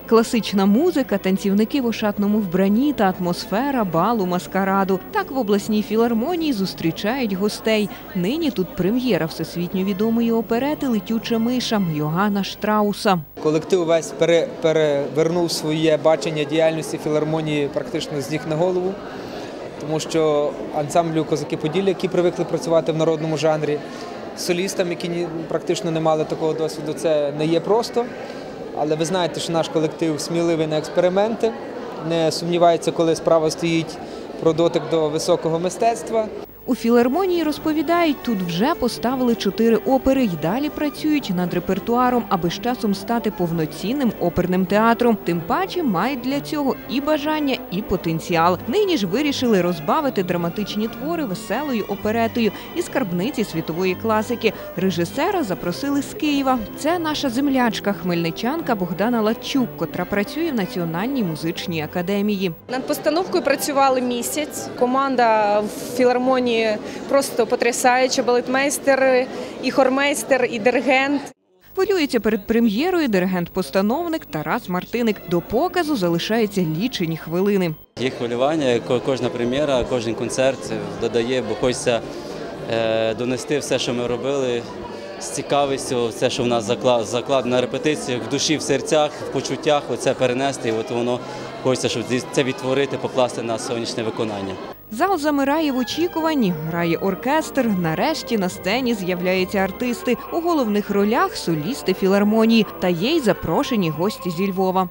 Класична музика, танцівники в ошатному вбранні та атмосфера балу маскараду. Так в обласній філармонії зустрічають гостей. Нині тут прем'єра всесвітньо відомої оперети «Летюча миша» Йоганна Штрауса. Колектив весь перевернув своє бачення діяльності філармонії практично з ніг на голову, тому що ансамблю «Козаки Поділля», які привикли працювати в народному жанрі, солістам, які практично не мали такого досвіду, це не є просто. Але ви знаєте, що наш колектив сміливий на експерименти, не сумнівається, коли справа стоїть про дотик до високого мистецтва. У філармонії розповідають, тут вже поставили 4 опери й далі працюють над репертуаром, аби з часом стати повноцінним оперним театром. Тим паче мають для цього і бажання, і потенціал. Нині ж вирішили розбавити драматичні твори веселою оперетою із скарбниці світової класики. Режисера запросили з Києва. Це наша землячка, хмельничанка Богдана Ладчук, котра працює в Національній музичній академії. Над постановкою працювали місяць. Команда в філармонії просто потрясаюча, балетмейстер, і хормейстер, і диригент. Хвилюється перед прем'єрою диригент-постановник Тарас Мартиник. До показу залишаються лічені хвилини. Є хвилювання, кожна прем'єра, кожен концерт додає, бо хочеться донести все, що ми робили, з цікавістю, все, що в нас закладено на репетиціях, в душі, в серцях, в почуттях, оце перенести, і от воно хочеться, щоб це відтворити, покласти на сонячне виконання. Зал замирає в очікуванні, грає оркестр, нарешті на сцені з'являються артисти. У головних ролях – солісти філармонії та є й запрошені гості зі Львова.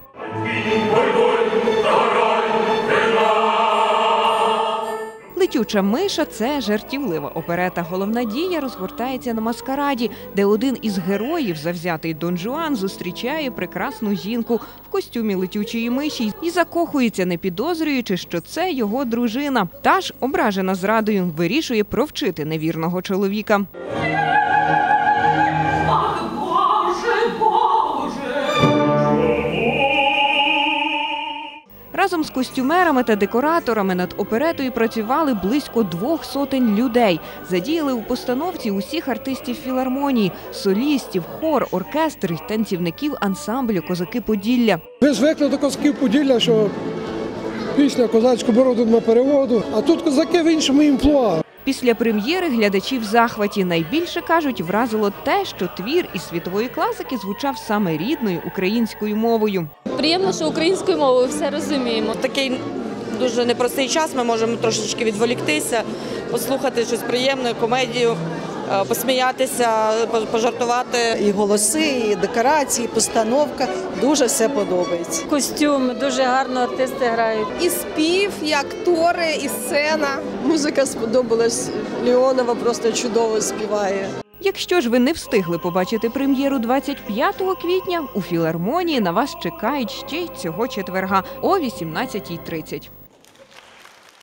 «Летюча миша» – це жартівлива оперета. Головна дія розгортається на маскараді, де один із героїв, завзятий Дон Жуан, зустрічає прекрасну жінку в костюмі летючої миші і закохується, не підозрюючи, що це його дружина. Та ж, ображена зрадою, вирішує провчити невірного чоловіка. Разом з костюмерами та декораторами над оперетою працювали близько 200 людей. Задіяли у постановці усіх артистів філармонії – солістів, хор, оркестр і танцівників ансамблю «Козаки Поділля». Ми звикли до «Козаків Поділля», що пісня «Козацьку бороду» на переводу, а тут козаки в іншому імплуа. Після прем'єри глядачі в захваті. Найбільше, кажуть, вразило те, що твір із світової класики звучав саме рідною українською мовою. Приємно, що українською мовою все розуміємо. Такий дуже непростий час, ми можемо трошечки відволіктися, послухати щось приємне, комедію, посміятися, пожартувати. І голоси, і декорації, і постановка. Дуже все подобається. Костюм, дуже гарно артисти грають. І спів, і актори, і сцена. Музика сподобалась. Леонова просто чудово співає. Якщо ж ви не встигли побачити прем'єру 25 квітня, у філармонії на вас чекають ще й цього четверга о 18:30.